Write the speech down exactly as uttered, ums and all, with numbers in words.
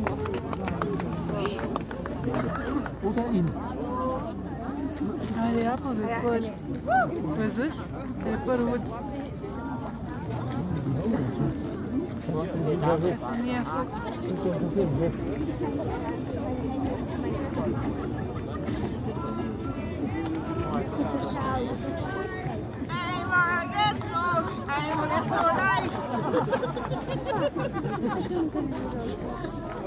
Oder ihn. Allez hop, on veut Paul. Vas-y, c'est Paul Wood. C'est une info. Ai mà ghét rồi, ai mà ghét rồi đây.